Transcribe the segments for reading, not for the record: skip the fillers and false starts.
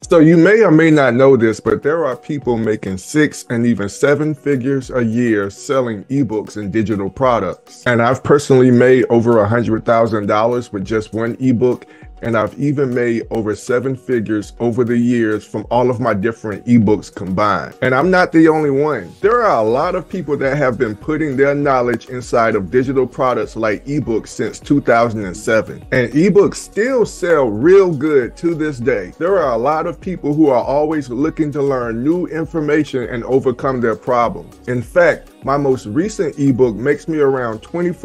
So you may or may not know this, but there are people making 6 and even 7 figures a year selling ebooks and digital products. And I've personally made over $100,000 with just one ebook. And I've even made over 7 figures over the years from all of my different ebooks combined. And I'm not the only one. There are a lot of people that have been putting their knowledge inside of digital products like ebooks since 2007. And ebooks still sell real good to this day. There are a lot of people who are always looking to learn new information and overcome their problems. In fact, my most recent ebook makes me around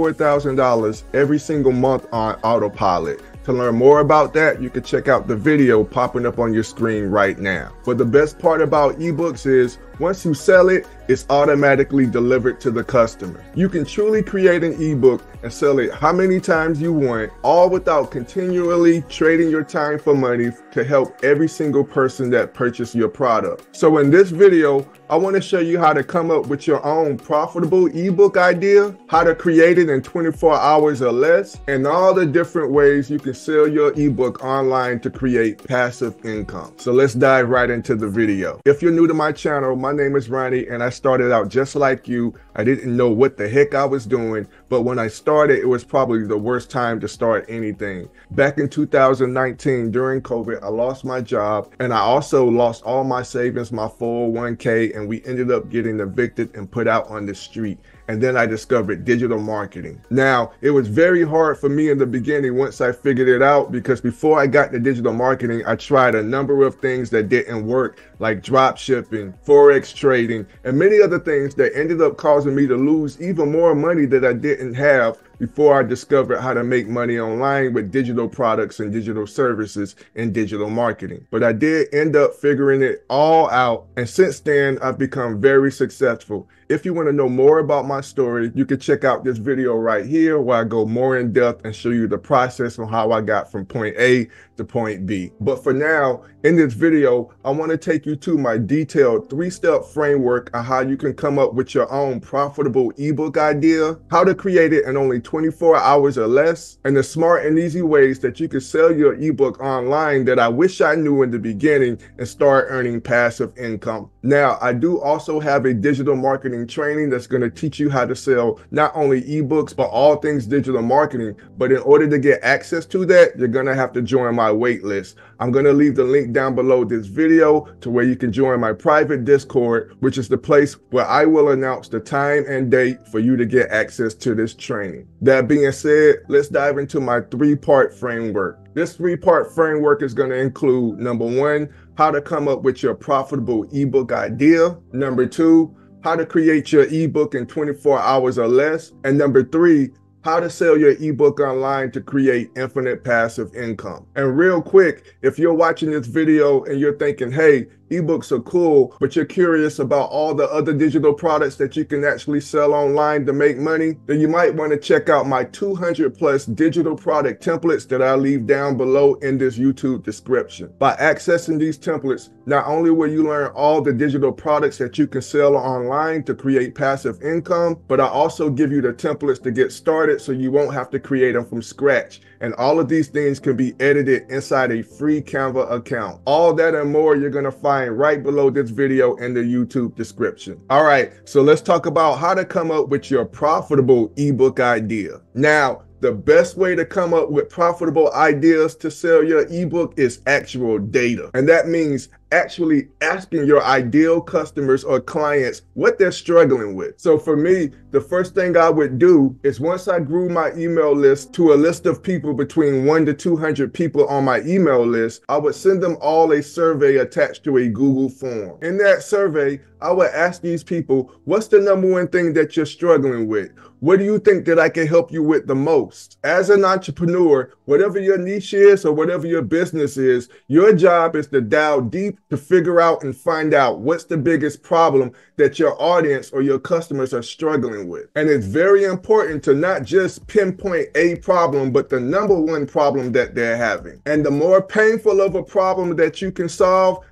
$24,000 every single month on autopilot. To learn more about that, you can check out the video popping up on your screen right now. But the best part about ebooks is once you sell it, it's automatically delivered to the customer. You can truly create an ebook and sell it how many times you want, all without continually trading your time for money to help every single person that purchased your product. So in this video, I want to show you how to come up with your own profitable ebook idea, how to create it in 24 hours or less, and all the different ways you can sell your ebook online to create passive income. So let's dive right into the video. If you're new to my channel, my name is Ronnie and I started out just like you. I didn't know what the heck I was doing, but when I started, it was probably the worst time to start anything. Back in 2019, during COVID, I lost my job and I also lost all my savings, my 401k, and we ended up getting evicted and put out on the street. And then I discovered digital marketing. Now, it was very hard for me in the beginning once I figured it out, because before I got to digital marketing, I tried a number of things that didn't work, like drop shipping, Forex trading, and many other things that ended up causing me to lose even more money that I didn't have before I discovered how to make money online with digital products and digital services in digital marketing. But I did end up figuring it all out, and since then I've become very successful. If you want to know more about my story, you can check out this video right here where I go more in depth and show you the process on how I got from point A to point B. But for now, in this video, I want to take you to my detailed 3-step framework on how you can come up with your own profitable ebook idea, how to create it in only 24 hours or less, and the smart and easy ways that you can sell your ebook online that I wish I knew in the beginning and start earning passive income. Now, I do also have a digital marketing training that's going to teach you how to sell not only ebooks, but all things digital marketing. But in order to get access to that, you're going to have to join my wait list. I'm going to leave the link down below this video to where you can join my private Discord, which is the place where I will announce the time and date for you to get access to this training. That being said, let's dive into my 3-part framework. This 3-part framework is going to include, number 1, how to come up with your profitable ebook idea. Number 2, how to create your ebook in 24 hours or less. And number 3, how to sell your ebook online to create infinite passive income. And real quick, if you're watching this video and you're thinking, hey, ebooks are cool, but you're curious about all the other digital products that you can actually sell online to make money, then you might want to check out my 200+ digital product templates that I leave down below in this YouTube description. By accessing these templates, not only will you learn all the digital products that you can sell online to create passive income, but I also give you the templates to get started so you won't have to create them from scratch. And all of these things can be edited inside a free Canva account. All that and more you're going to find right below this video in the YouTube description. All right, so let's talk about how to come up with your profitable ebook idea. Now, the best way to come up with profitable ideas to sell your ebook is actual data. And that means actually asking your ideal customers or clients what they're struggling with. So for me, the first thing I would do is, once I grew my email list to a list of people between 1 to 200 people on my email list, I would send them all a survey attached to a Google form. In that survey, I would ask these people, what's the number 1 thing that you're struggling with? What do you think that I can help you with the most? As an entrepreneur, whatever your niche is or whatever your business is, your job is to dive deep to figure out and find out what's the biggest problem that your audience or your customers are struggling with. And it's very important to not just pinpoint a problem, but the number 1 problem that they're having. And the more painful of a problem that you can solve,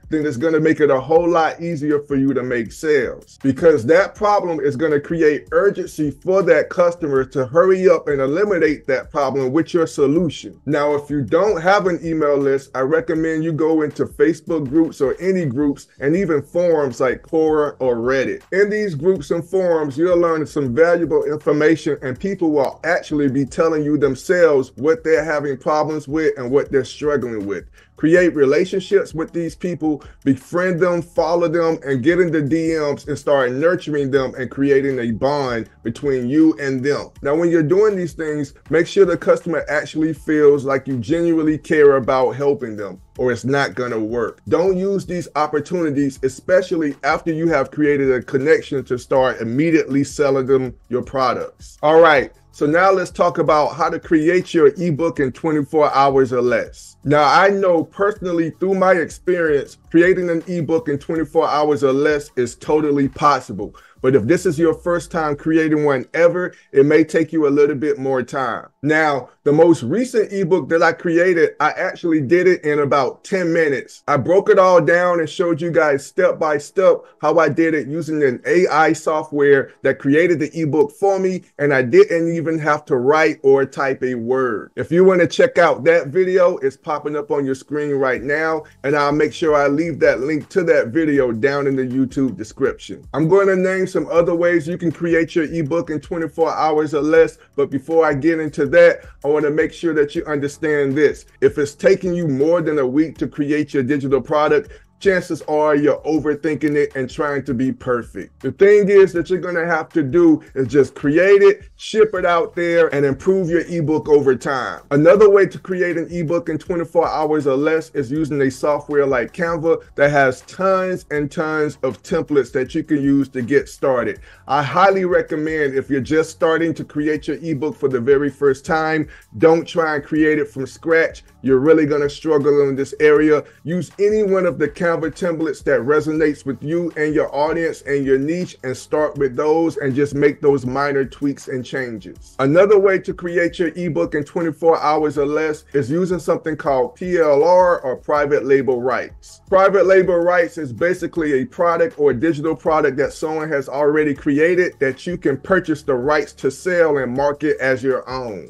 then it's going to make it a whole lot easier for you to make sales, because that problem is going to create urgency for that customer to hurry up and eliminate that problem with your solution. Now, if you don't have an email list, I recommend you go into Facebook groups or any groups, and even forums like Quora or Reddit. In these groups and forums, you'll learn some valuable information, and people will actually be telling you themselves what they're having problems with and what they're struggling with. Create relationships with these people, befriend them, follow them, and get into DMs and start nurturing them and creating a bond between you and them. Now, when you're doing these things, make sure the customer actually feels like you genuinely care about helping them, or it's not gonna work. Don't use these opportunities, especially after you have created a connection, to start immediately selling them your products. All right. So now let's talk about how to create your ebook in 24 hours or less. Now, I know personally through my experience, creating an ebook in 24 hours or less is totally possible. But if this is your first time creating one ever, it may take you a little bit more time. Now, the most recent ebook that I created, I actually did it in about 10 minutes. I broke it all down and showed you guys step by step how I did it using an AI software that created the ebook for me, and I didn't even have to write or type a word. If you want to check out that video, it's popping up on your screen right now, and I'll make sure I leave that link to that video down in the YouTube description. I'm going to name some other ways you can create your ebook in 24 hours or less, but before I get into that, I want to make sure that you understand this. If it's taking you more than a week to create your digital product, chances are you're overthinking it and trying to be perfect. The thing is that you're gonna have to do is just create it, ship it out there, and improve your ebook over time. Another way to create an ebook in 24 hours or less is using a software like CANVA that has tons and tons of templates that you can use to get started. I highly recommend, if you're just starting to create your ebook for the very first time, don't try and create it from scratch. You're really gonna struggle in this area. Use any one of the CANVA templates that resonates with you and your audience and your niche, and start with those and just make those minor tweaks and changes. Another way to create your ebook in 24 hours or less is using something called PLR, or private label rights. Private label rights is basically a product or a digital product that someone has already created that you can purchase the rights to sell and market as your own.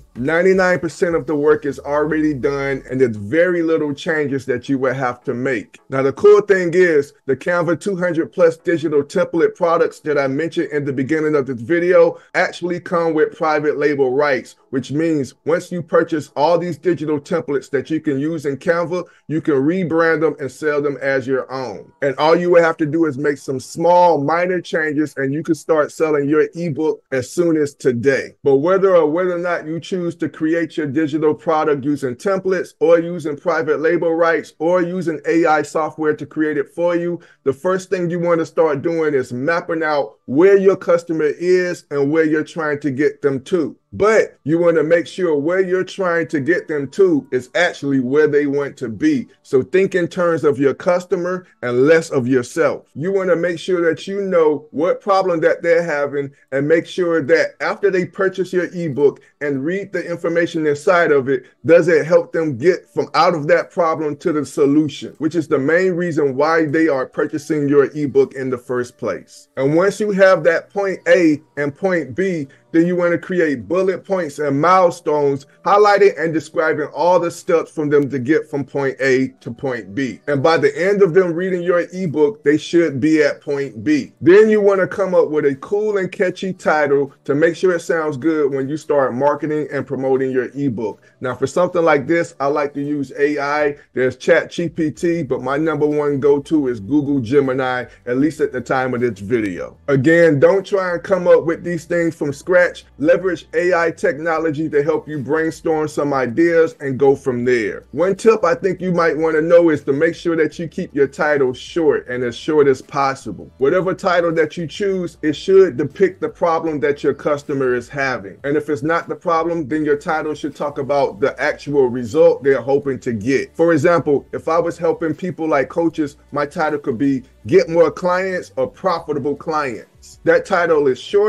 99% of the work is already done, and there's very little changes that you will have to make. Now, the cool thing is the CANVA 200 plus digital template products that I mentioned in the beginning of this video actually come with private label rights, which means once you purchase all these digital templates that you can use in CANVA, you can rebrand them and sell them as your own. And all you will have to do is make some small minor changes, and you can start selling your ebook as soon as today. But whether or not you choose to create your digital product using templates, or using private label rights, or using AI software to create it for you, the first thing you want to start doing is mapping out where your customer is and where you're trying to get them to. But you want to make sure where you're trying to get them to is actually where they want to be. So think in terms of your customer and less of yourself. You want to make sure that you know what problem that they're having, and make sure that after they purchase your ebook and read the information inside of it, does it help them get from out of that problem to the solution, which is the main reason why they are purchasing your ebook in the first place. And once you have that point A and point B, then you want to create bullet points and milestones highlighting and describing all the steps from them to get from point A to point B. And by the end of them reading your ebook, they should be at point B. Then you want to come up with a cool and catchy title to make sure it sounds good when you start marketing and promoting your ebook. Now, for something like this, I like to use AI. There's ChatGPT, but my #1 go-to is Google Gemini, at least at the time of this video. Again, don't try and come up with these things from scratch. Leverage AI technology to help you brainstorm some ideas and go from there. One tip I think you might want to know is to make sure that you keep your title short and as short as possible. Whatever title that you choose, it should depict the problem that your customer is having. And if it's not the problem, then your title should talk about the actual result they're hoping to get. For example, if I was helping people like coaches, my title could be Get More Clients or Profitable Clients. That title is short,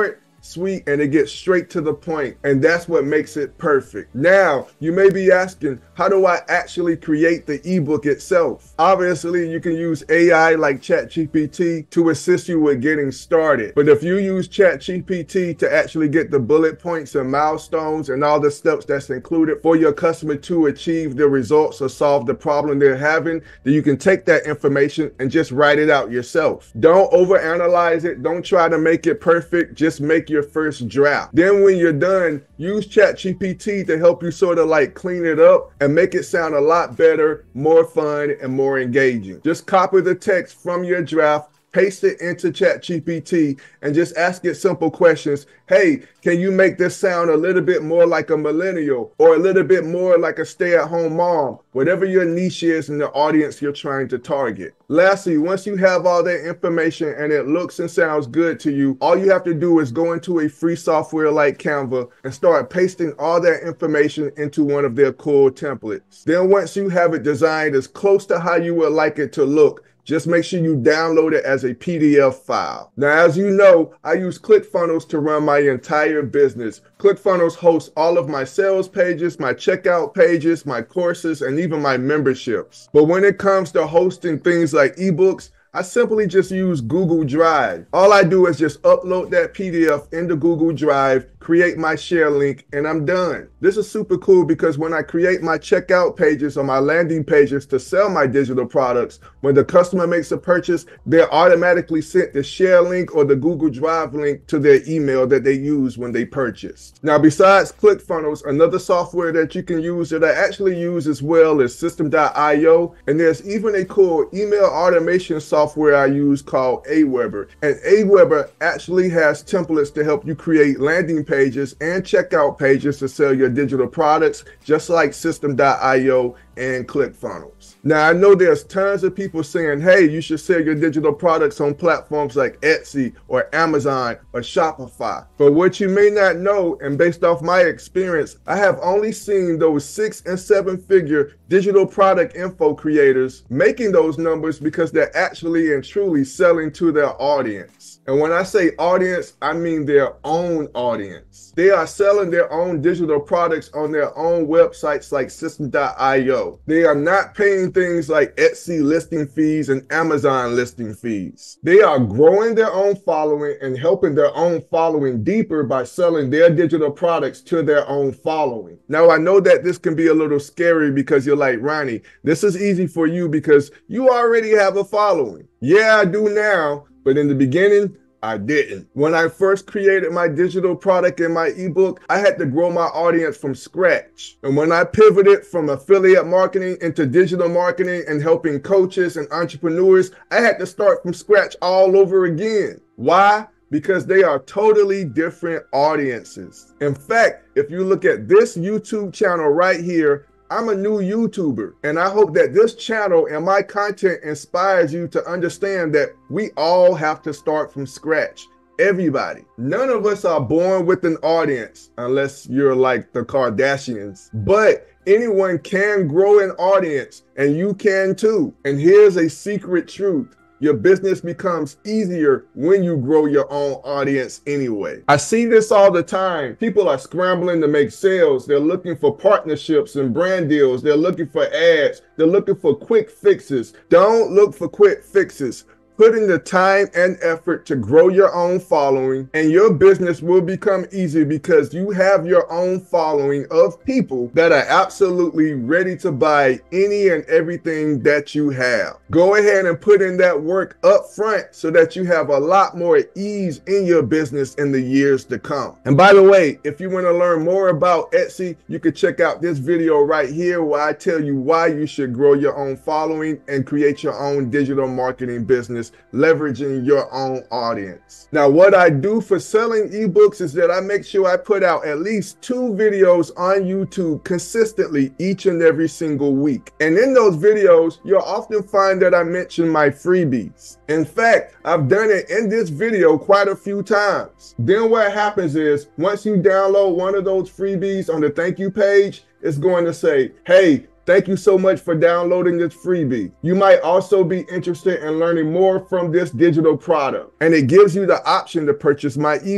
sweet, and it gets straight to the point. And that's what makes it perfect. Now, you may be asking, how do I actually create the ebook itself? Obviously, you can use AI like ChatGPT to assist you with getting started. But if you use ChatGPT to actually get the bullet points and milestones and all the steps that's included for your customer to achieve the results or solve the problem they're having, then you can take that information and just write it out yourself. Don't overanalyze it. Don't try to make it perfect. Just make your first draft. Then when you're done, use ChatGPT to help you sort of like clean it up and make it sound a lot better, more fun, and more engaging. Just copy the text from your draft, paste it into ChatGPT, and just ask it simple questions. Hey, can you make this sound a little bit more like a millennial or a little bit more like a stay-at-home mom? Whatever your niche is in the audience you're trying to target. Lastly, once you have all that information and it looks and sounds good to you, all you have to do is go into a free software like Canva and start pasting all that information into one of their cool templates. Then once you have it designed as close to how you would like it to look, just make sure you download it as a PDF file. Now, as you know, I use Clickfunnels to run my entire business. Clickfunnels hosts all of my sales pages, my checkout pages, my courses, and even my memberships. But when it comes to hosting things like eBooks, I simply just use Google Drive. All I do is just upload that PDF into Google Drive, create my share link, and I'm done. This is super cool because when I create my checkout pages or my landing pages to sell my digital products, when the customer makes a purchase, they're automatically sent the share link or the Google Drive link to their email that they use when they purchased. Now, besides ClickFunnels, another software that you can use that I actually use as well is SystemeIO, and there's even a cool email automation software I use called Aweber. And Aweber actually has templates to help you create landing pages and checkout pages to sell your digital products, just like SystemeIO and ClickFunnels. Now, I know there's tons of people saying, hey, you should sell your digital products on platforms like Etsy or Amazon or Shopify. But what you may not know, and based off my experience, I have only seen those 6- and 7-figure digital product info creators making those numbers because they're actually and truly selling to their audience. And when I say audience, I mean their own audience. They are selling their own digital products on their own websites like System.io. They are not paying things like Etsy listing fees and Amazon listing fees. They are growing their own following and helping their own following deeper by selling their digital products to their own following. Now, I know that this can be a little scary because you're like, Ronnie, this is easy for you because you already have a following. Yeah, I do now, but in the beginning, I didn't. When I first created my digital product and my ebook, I had to grow my audience from scratch. And when I pivoted from affiliate marketing into digital marketing and helping coaches and entrepreneurs, I had to start from scratch all over again. Why? Because they are totally different audiences. In fact, if you look at this YouTube channel right here, I'm a new YouTuber, and I hope that this channel and my content inspires you to understand that we all have to start from scratch. Everybody. None of us are born with an audience unless you're like the Kardashians, but anyone can grow an audience, and you can too. And here's a secret truth. Your business becomes easier when you grow your own audience anyway. I see this all the time. People are scrambling to make sales. They're looking for partnerships and brand deals. They're looking for ads. They're looking for quick fixes. Don't look for quick fixes. Put in the time and effort to grow your own following, and your business will become easy because you have your own following of people that are absolutely ready to buy any and everything that you have. Go ahead and put in that work up front so that you have a lot more ease in your business in the years to come. And by the way, if you want to learn more about Etsy, you can check out this video right here where I tell you why you should grow your own following and create your own digital marketing business, leveraging your own audience. Now, what I do for selling ebooks is that I make sure I put out at least 2 videos on YouTube consistently each and every single week. And in those videos, you'll often find that I mention my freebies. In fact, I've done it in this video quite a few times. Then what happens is, once you download one of those freebies on the thank you page, it's going to say, hey, thank you so much for downloading this freebie. You might also be interested in learning more from this digital product, and it gives you the option to purchase my ebook.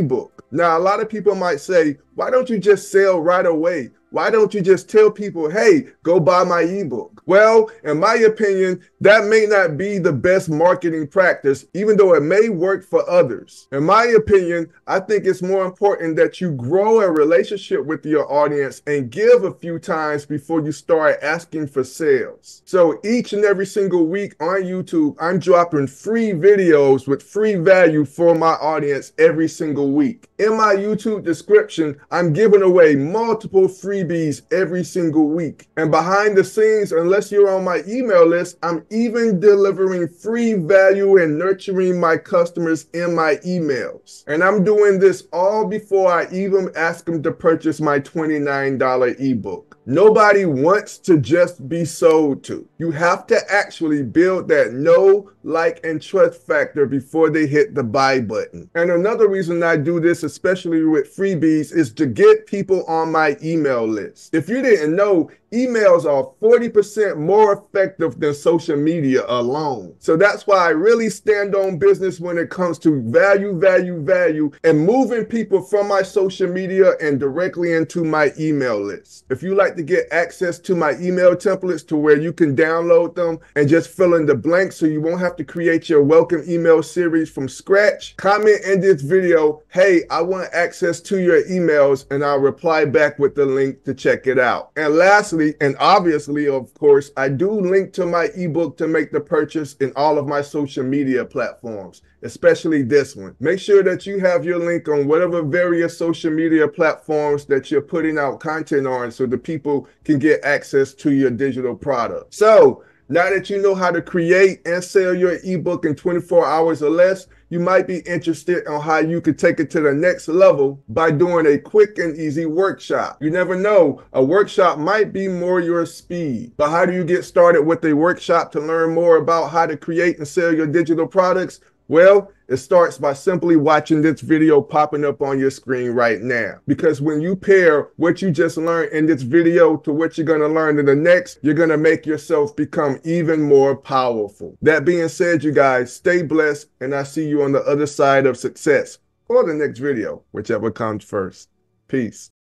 Now, a lot of people might say, why don't you just sell right away? Why don't you just tell people, hey, go buy my ebook? Well, in my opinion, that may not be the best marketing practice, even though it may work for others. In my opinion, I think it's more important that you grow a relationship with your audience and give a few times before you start asking for sales. So each and every single week on YouTube, I'm dropping free videos with free value for my audience every single week. In my YouTube description, I'm giving away multiple freebies every single week. And behind the scenes, unless you're on my email list, I'm even delivering free value and nurturing my customers in my emails. And I'm doing this all before I even ask them to purchase my $29 ebook. Nobody wants to just be sold to. You have to actually build that know, like, and trust factor before they hit the buy button. And another reason I do this, especially with freebies, is to get people on my email list. If you didn't know, emails are 40% more effective than social media alone. So that's why I really stand on business when it comes to value, and moving people from my social media and directly into my email list. If you like to get access to my email templates to where you can download them and just fill in the blanks so you won't have to create your welcome email series from scratch, comment in this video, hey, I want access to your emails, and I'll reply back with the link to check it out. And lastly, and obviously, of course, I do link to my ebook to make the purchase in all of my social media platforms, especially this one. Make sure that you have your link on whatever various social media platforms that you're putting out content on so the people can get access to your digital product. So now that you know how to create and sell your ebook in 24 hours or less, you might be interested on how you could take it to the next level by doing a quick and easy workshop. You never know, a workshop might be more your speed. But how do you get started with a workshop to learn more about how to create and sell your digital products? Well, it starts by simply watching this video popping up on your screen right now. Because when you pair what you just learned in this video to what you're going to learn in the next, you're going to make yourself become even more powerful. That being said, you guys, stay blessed, and I'll see you on the other side of success or the next video, whichever comes first. Peace.